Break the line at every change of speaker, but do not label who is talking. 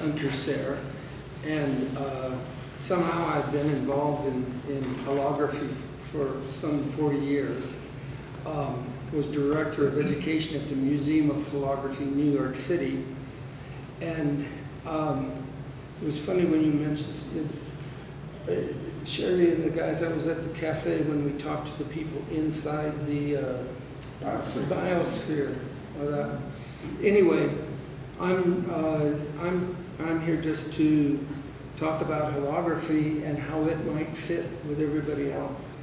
Unterseer, and somehow I've been involved in holography for some 40 years. Was director of education at the Museum of Holography, New York City, and it was funny when you mentioned Sherry and the guys. I was at the cafe when we talked to the people inside the biosphere. Anyway, I'm here just to talk about holography and how it might fit with everybody else.